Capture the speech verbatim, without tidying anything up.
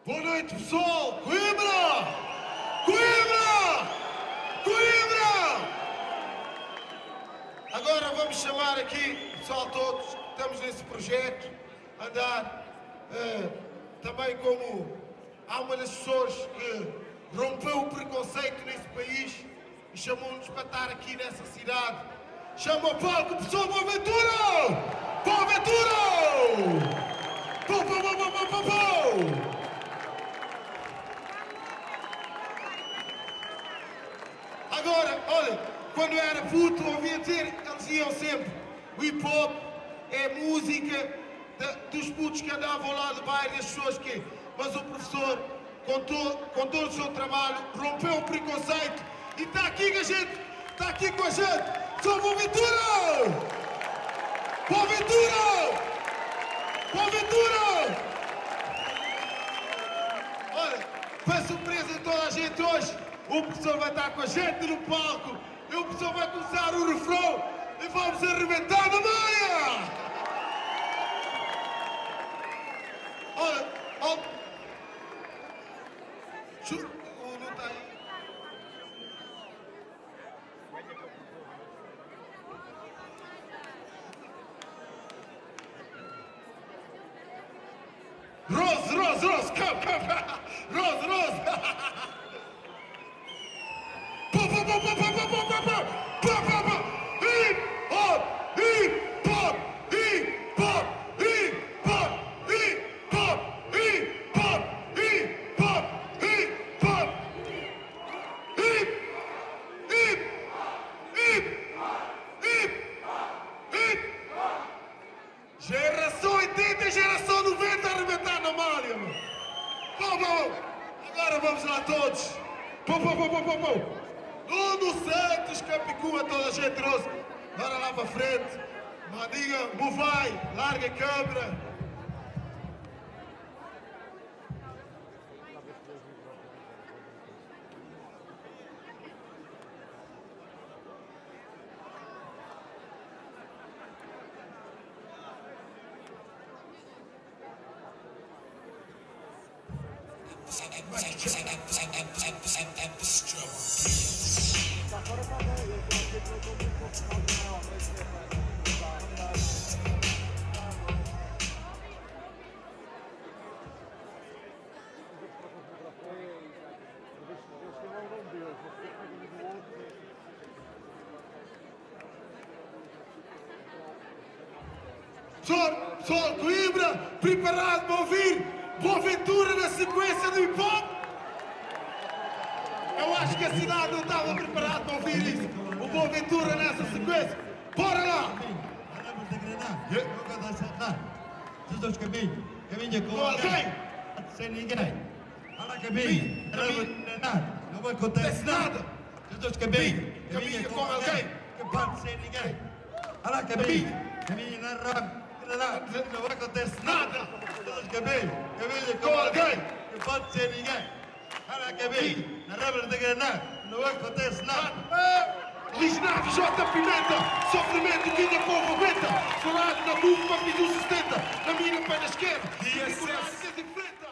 Boa noite, pessoal! Coimbra! Coimbra! Coimbra! Agora vamos chamar aqui, pessoal todos, estamos nesse projeto, andar, uh, também como há uma das pessoas que rompeu o preconceito nesse país e chamou-nos para estar aqui nessa cidade. Chama o palco, pessoal, Boaventura! Boaventura! Pô, pô, pô, pô, pô, pô, pô! Agora, olha, quando eu era puto, ouvia dizer, eles diziam sempre, o hip hop é música de, dos putos que andavam lá do bairro, das pessoas que... Mas o professor, com, to, com todo o seu trabalho, rompeu o preconceito e está aqui com a gente, está aqui com a gente. Sou Boaventura! Boaventura! Boaventura! Olha, para surpresa de toda a gente hoje, o professor vai estar com a gente no palco e o professor vai começar o refrão e vamos arrebentar na Maia! Olha, olha. Oh, não está aí. Rose, Rose, Rose, come, come, Rose, Rose. Pô, pô, pô, pô, pô, pô, pô, pô, pô, pô, pô. Hip hop, hip hop, hip hop, hip hop, hip hop, hip hop, hip hop, hip hop, hip, hip, hip, hip, hip. Geração oitenta e geração noventa a arrebentar na malha, mano. Pô, pô. Agora vamos lá todos. Pô, pô, pô, pô, pô, pô. Nuno Santos, Capicua, toda a gente trouxe. Bora lá para frente. Madiga, vai, larga a câmera. Pessoal, pessoal, Coimbra, preparado para ouvir Boaventura na sequência do hip hop? Eu acho que a cidade não estava preparada para ouvir isso. O Boaventura nessa sequência. Bora lá! Dos caminhos, caminho com alguém, sem ninguém. Olha caminho, não acontece nada. Dos caminhos, caminho com alguém, que parte sem ninguém. Olha caminho, caminho na rama, não acontece nada. Dos caminhos, caminho com alguém, que parte sem ninguém. Olha caminho, na rama de granada, não acontece nada. Liz Naves, J Pimenta, sofrimento que ainda povo aguenta. Falado na luva, mas me setenta, na minha pé na esquerda. E a enfrenta.